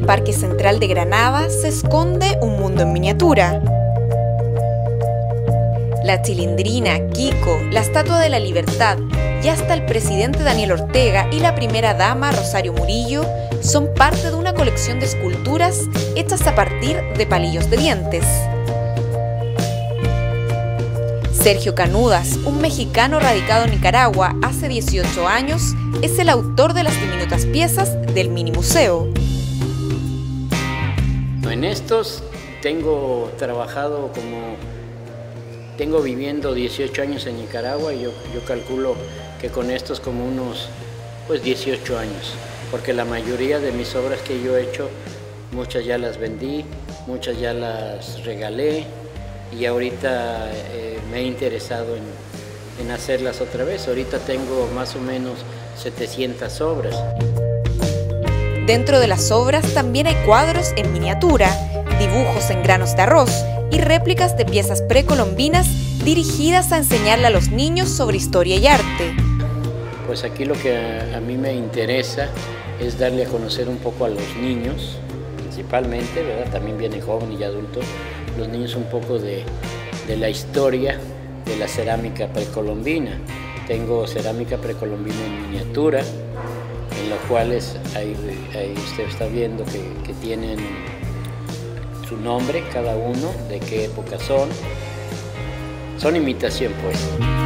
Parque Central de Granada se esconde un mundo en miniatura. La Chilindrina, Kiko, la Estatua de la Libertad y hasta el presidente Daniel Ortega y la primera dama Rosario Murillo son parte de una colección de esculturas hechas a partir de palillos de dientes. Sergio Canudas, un mexicano radicado en Nicaragua hace 18 años, es el autor de las diminutas piezas del mini museo. En estos tengo viviendo 18 años en Nicaragua y yo calculo que con estos como unos 18 años, porque la mayoría de mis obras que yo he hecho, muchas ya las vendí, muchas ya las regalé y ahorita me he interesado en hacerlas otra vez. Ahorita tengo más o menos 700 obras. Dentro de las obras también hay cuadros en miniatura, dibujos en granos de arroz y réplicas de piezas precolombinas dirigidas a enseñarle a los niños sobre historia y arte. Pues aquí lo que a mí me interesa es darle a conocer un poco a los niños, principalmente, ¿verdad? También vienen jóvenes y adultos, los niños un poco de la historia de la cerámica precolombina. Tengo cerámica precolombina en miniatura, en los cuales ahí usted está viendo que tienen su nombre cada uno, de qué época son. Son imitación, pues.